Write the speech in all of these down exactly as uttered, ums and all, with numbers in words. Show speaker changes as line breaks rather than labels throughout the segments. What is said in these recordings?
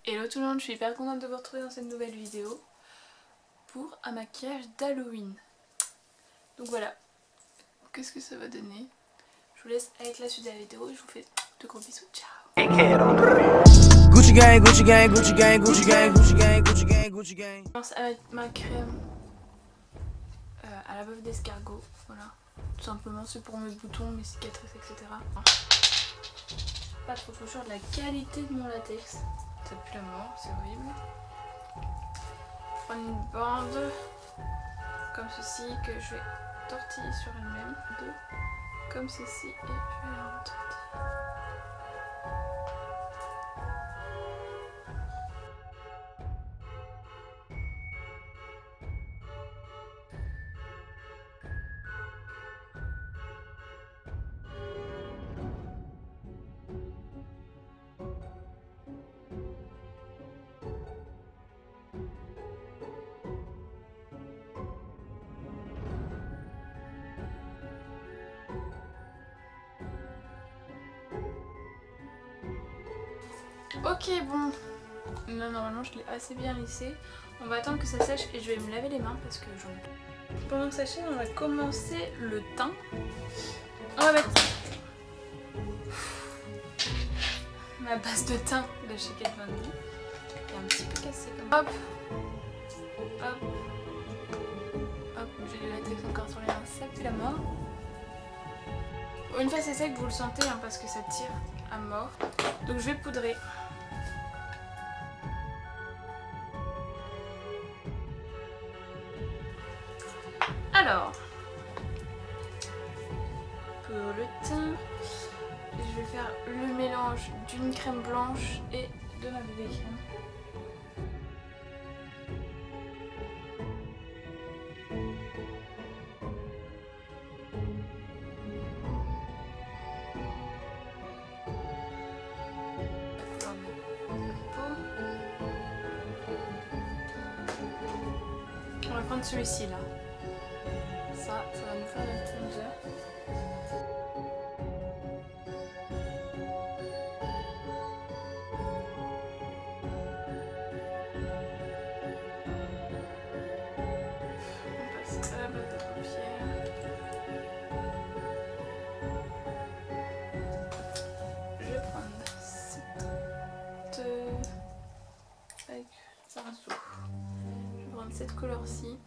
Hello tout le monde, je suis hyper contente de vous retrouver dans cette nouvelle vidéo pour un maquillage d'Halloween. Donc voilà, qu'est-ce que ça va donner? Je vous laisse avec la suite de la vidéo et je vous fais de gros bisous, ciao.
Gucci gang, Gucci gang, Gucci gang, Gucci gang, Gucci gang, Gucci gang, Gucci gang.
Je commence à mettre ma crème euh, à la bave d'escargot, voilà. Tout simplement, c'est pour mes boutons, mes cicatrices, et cetera. Pas trop trop sûr de la qualité de mon latex. Ça pue la mort, c'est horrible. Prendre une bande comme ceci que je vais tortiller sur elle-même. Deux comme ceci et je vais la retortiller. Ok, bon, là normalement je l'ai assez bien lissé. On va attendre que ça sèche et je vais me laver les mains parce que j'en ai. Pendant que ça sèche, on va commencer le teint. On va mettre ma base de teint de chez Kat Von D qui est un petit peu cassée comme ça. Hop, hop, hop, j'ai du latex encore sur les mains, ça pue la mort. Une fois c'est sec, vous le sentez hein, parce que ça tire à mort. Donc je vais poudrer. Alors, pour le teint, je vais faire le mélange d'une crème blanche et de ma bébé crème. On va prendre celui-ci là. Ça, ça va nous faire notre bronzer. On passe à la base de paupières. Je vais prendre cette... avec pinceau. Je vais prendre cette couleur-ci.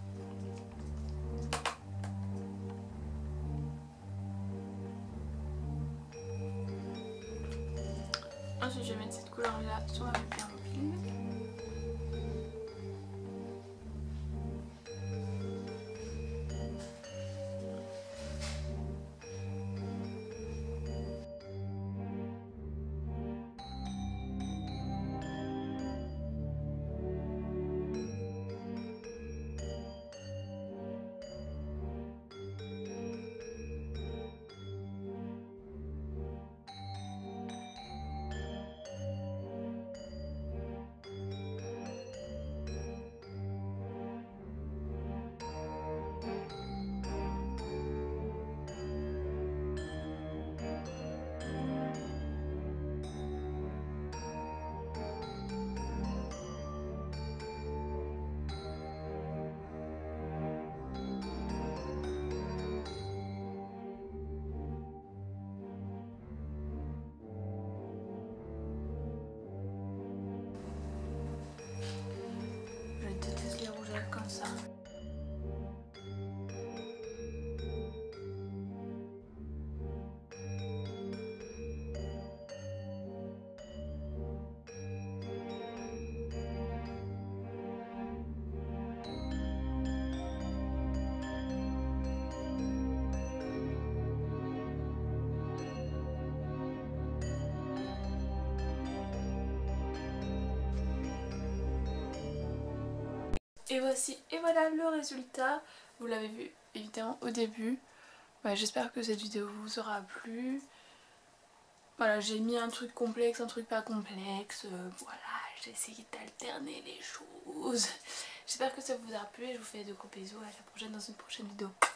Ensuite, je vais mettre cette couleur là sur ma paupière mobile. Comme ça. Et voici, et voilà le résultat. Vous l'avez vu évidemment au début. Ouais, j'espère que cette vidéo vous aura plu. Voilà, j'ai mis un truc complexe, un truc pas complexe. Euh, voilà, j'ai essayé d'alterner les choses. J'espère que ça vous aura plu et je vous fais de gros bisous. À la prochaine dans une prochaine vidéo.